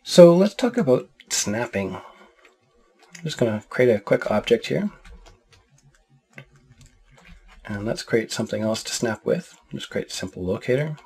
So let's talk about snapping. I'm just going to create a quick object here. And let's create something else to snap with. Just create a simple locator,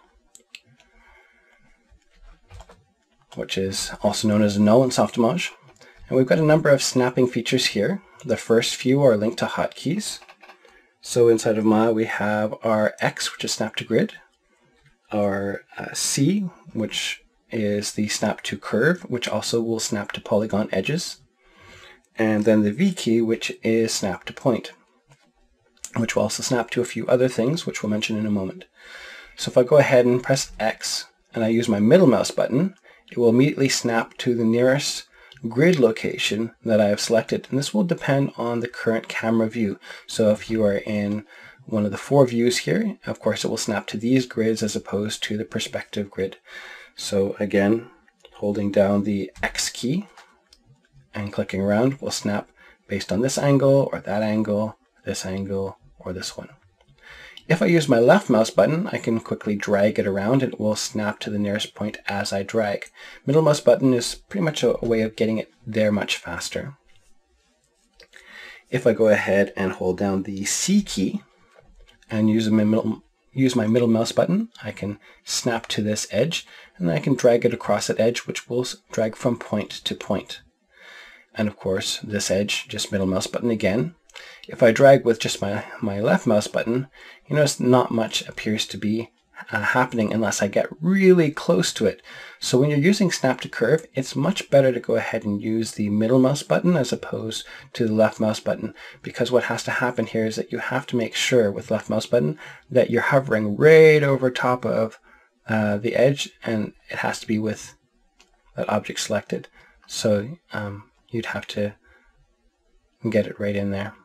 which is also known as a null in Softimage. And we've got a number of snapping features here. The first few are linked to hotkeys. So inside of Ma, we have our X, which is snap to grid, our C, which is the snap to curve, which also will snap to polygon edges, and then the V key, which is snap to point, which will also snap to a few other things, which we'll mention in a moment. So if I go ahead and press X and I use my middle mouse button, it will immediately snap to the nearest grid location that I have selected, and this will depend on the current camera view. So if you are in one of the 4 views here, of course it will snap to these grids as opposed to the perspective grid. So again, holding down the X key and clicking around will snap based on this angle or that angle, this angle, or this one. If I use my left mouse button, I can quickly drag it around and it will snap to the nearest point as I drag. Middle mouse button is pretty much a way of getting it there much faster. If I go ahead and hold down the C key and use my middle mouse button, I can snap to this edge and then I can drag it across that edge, which will drag from point to point. And of course, this edge, just middle mouse button again. If I drag with just my left mouse button, you notice not much appears to be happening unless I get really close to it. So when you're using snap to curve, it's much better to go ahead and use the middle mouse button as opposed to the left mouse button, because what has to happen here is that you have to make sure with left mouse button that you're hovering right over top of the edge, and it has to be with that object selected. So you'd have to get it right in there.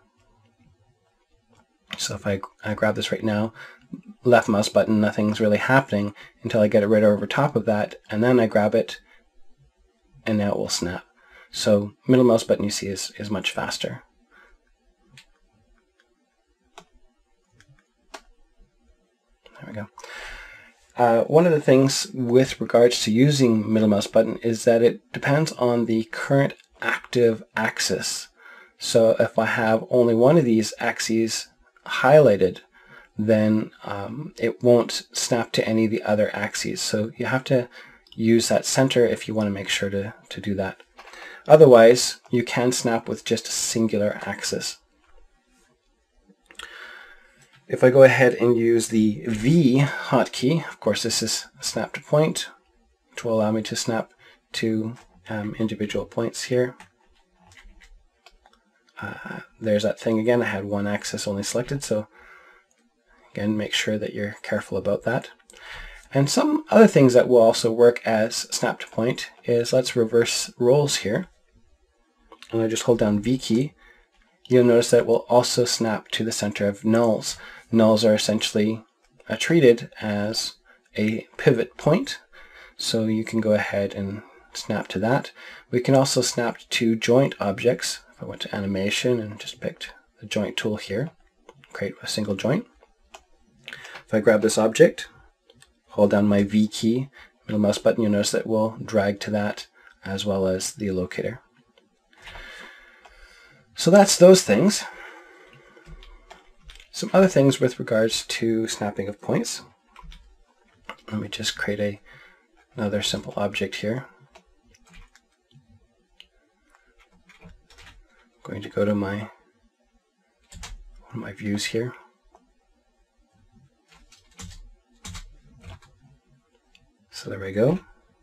So if I grab this right now, left mouse button, nothing's really happening until I get it right over top of that, and then I grab it, and now it will snap. So middle mouse button, you see, is much faster. There we go. One of the things with regards to using middle mouse button is that it depends on the current active axis. So if I have only one of these axes highlighted, then it won't snap to any of the other axes. So you have to use that center if you want to make sure to do that. Otherwise, you can snap with just a singular axis. If I go ahead and use the V hotkey, of course this is snap to point, which will allow me to snap to individual points here. There's that thing again. I had one axis only selected, so again, make sure that you're careful about that. And some other things that will also work as snap to point is, let's reverse roles here. And I just hold down V key. You'll notice that it will also snap to the center of nulls. Nulls are essentially treated as a pivot point, so you can go ahead and snap to that. We can also snap to joint objects. If I went to animation and just picked the joint tool here, create a single joint. If I grab this object, hold down my V key, middle mouse button, you'll notice that it will drag to that as well as the locator. So that's those things. Some other things with regards to snapping of points. Let me just create another simple object here. I'm going to go to one of my views here. So there we go.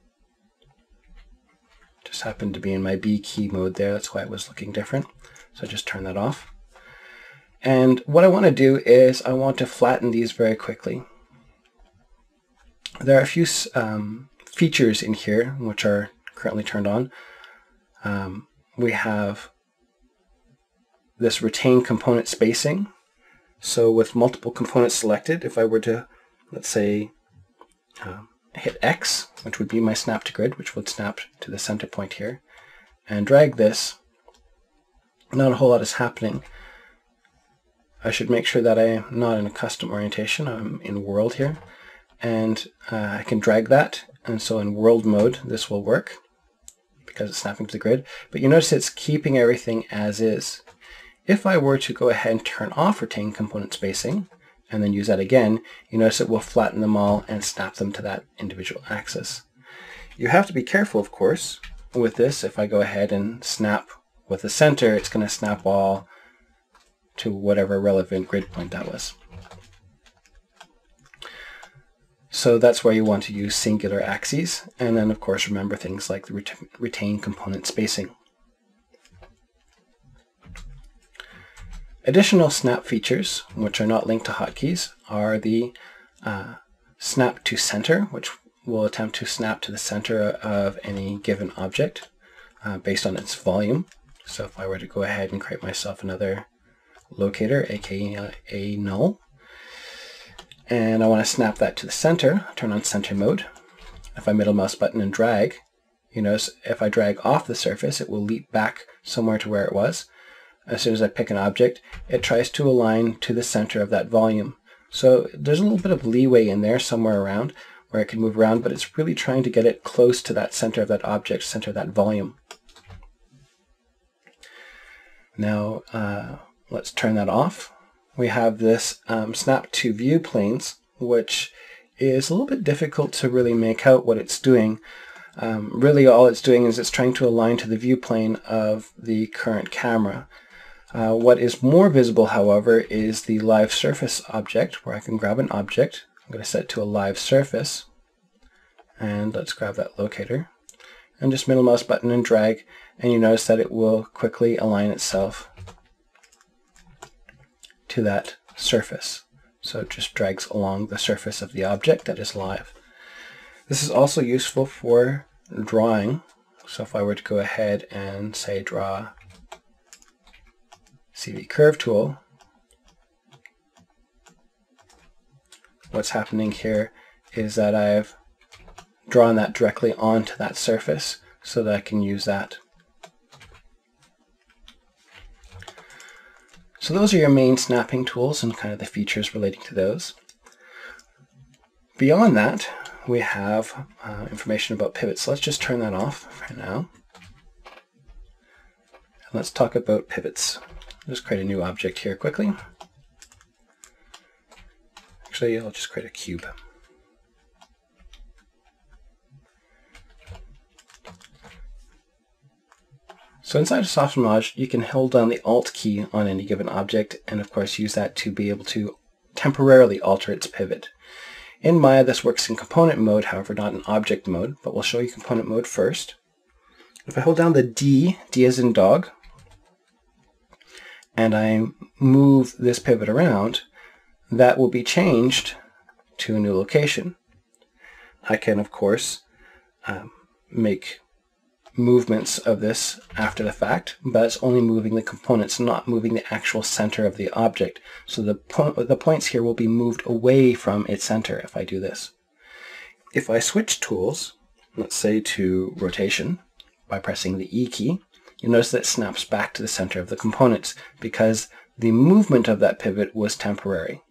Just happened to be in my B key mode there, that's why it was looking different. So just turn that off. And what I want to do is I want to flatten these very quickly. There are a few features in here which are currently turned on. We have this retain component spacing. So with multiple components selected, if I were to, let's say, hit X, which would be my snap to grid, which would snap to the center point here, and drag this, not a whole lot is happening. I should make sure that I am not in a custom orientation, I'm in world here, and I can drag that, and so in world mode this will work. because it's snapping to the grid, but you notice it's keeping everything as is. If I were to go ahead and turn off retain component spacing and then use that again, you notice it will flatten them all and snap them to that individual axis. You have to be careful, of course, with this. If I go ahead and snap with the center, it's going to snap all to whatever relevant grid point that was. So that's where you want to use singular axes, and then of course remember things like the retain component spacing. Additional snap features, which are not linked to hotkeys, are the snap to center, which will attempt to snap to the center of any given object based on its volume. So if I were to go ahead and create myself another locator, aka a null, and I want to snap that to the center, turn on center mode. If I middle mouse button and drag, you notice if I drag off the surface, it will leap back somewhere to where it was. As soon as I pick an object, it tries to align to the center of that volume. So there's a little bit of leeway in there somewhere around where it can move around, but it's really trying to get it close to that center of that object, center of that volume. Now let's turn that off. We have this snap to view planes, which is a little bit difficult to really make out what it's doing. Really all it's doing is it's trying to align to the view plane of the current camera. What is more visible, however, is the live surface object, where I can grab an object. I'm going to set it to a live surface, and let's grab that locator, and just middle mouse button and drag, and you notice that it will quickly align itself to that surface. So it just drags along the surface of the object that is live. This is also useful for drawing. So if I were to go ahead and say draw CV curve tool, what's happening here is that I've drawn that directly onto that surface so that I can use that. So those are your main snapping tools and kind of the features relating to those. Beyond that, we have information about pivots. So let's just turn that off for now. And let's talk about pivots. Just create a new object here quickly. Actually, I'll just create a cube. So inside of Softimage, you can hold down the Alt key on any given object and of course use that to be able to temporarily alter its pivot. In Maya, this works in component mode, however not in object mode, but we'll show you component mode first. If I hold down the D as in dog, and I move this pivot around, that will be changed to a new location. I can, of course, make movements of this after the fact, but it's only moving the components, not moving the actual center of the object. So the points here will be moved away from its center if I do this. If I switch tools, let's say to rotation, by pressing the E key, you'll notice that it snaps back to the center of the components because the movement of that pivot was temporary.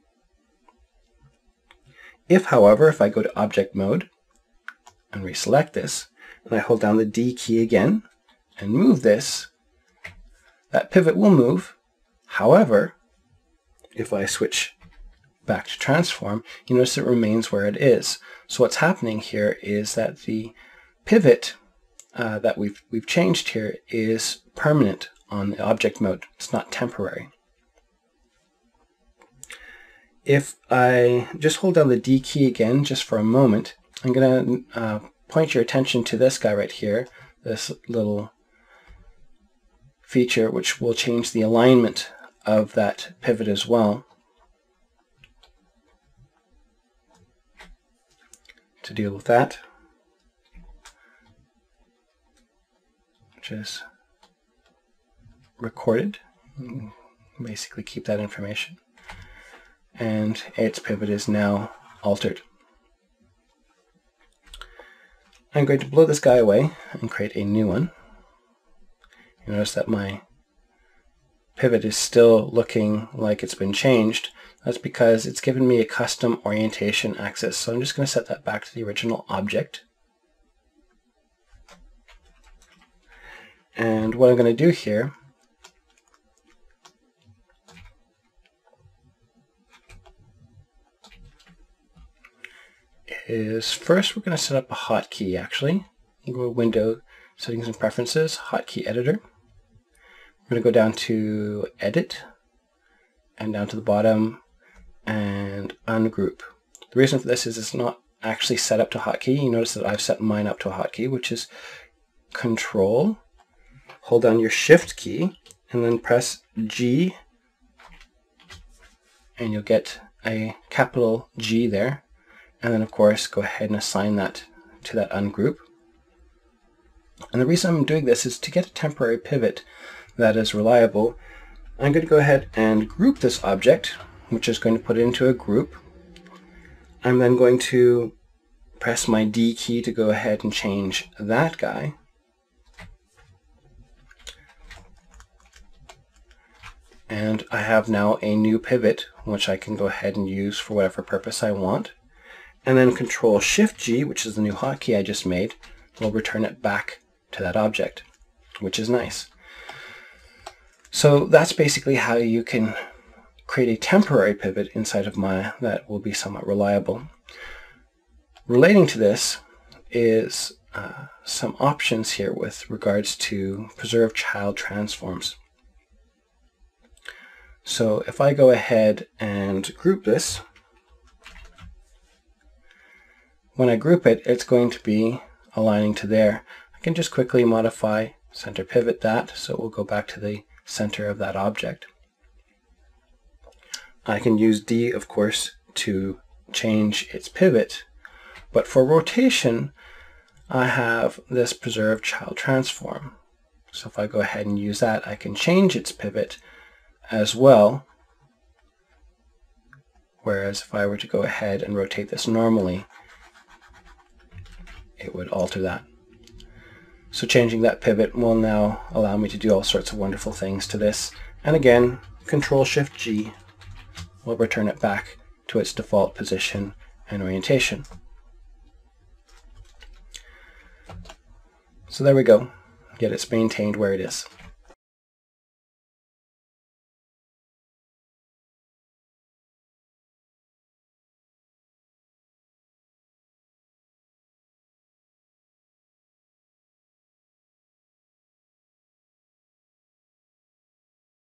If, however, if I go to object mode and reselect this, and I hold down the D key again and move this, that pivot will move. However, if I switch back to transform, you notice it remains where it is. So what's happening here is that the pivot that we've changed here is permanent on the object mode. It's not temporary. If I just hold down the D key again just for a moment, I'm going to point your attention to this guy right here, this little feature which will change the alignment of that pivot as well. To deal with that, which is recorded, basically keep that information, and its pivot is now altered. I'm going to blow this guy away and create a new one. You notice that my pivot is still looking like it's been changed. That's because it's given me a custom orientation axis. So I'm just going to set that back to the original object. And what I'm going to do here is first we're going to set up a hotkey actually. Go to Window, Settings and Preferences, Hotkey Editor. We're going to go down to Edit and down to the bottom and Ungroup. The reason for this is it's not actually set up to hotkey. You notice that I've set mine up to a hotkey, which is Control, hold down your Shift key, and then press G, and you'll get a capital G there. And then of course go ahead and assign that to that ungroup. And the reason I'm doing this is to get a temporary pivot that is reliable. I'm going to go ahead and group this object, which is going to put it into a group. I'm then going to press my D key to go ahead and change that guy. And I have now a new pivot, which I can go ahead and use for whatever purpose I want. And then Control Shift G, which is the new hotkey I just made, will return it back to that object, which is nice. So that's basically how you can create a temporary pivot inside of Maya that will be somewhat reliable. Relating to this is some options here with regards to preserve child transforms. So if I go ahead and group this, when I group it, it's going to be aligning to there. I can just quickly modify center pivot that, so it will go back to the center of that object. I can use D, of course, to change its pivot, but for rotation, I have this preserve child transform. So if I go ahead and use that, I can change its pivot as well. Whereas if I were to go ahead and rotate this normally, it would alter that. So changing that pivot will now allow me to do all sorts of wonderful things to this. And again, Control Shift G will return it back to its default position and orientation. So there we go. Yet it's maintained where it is.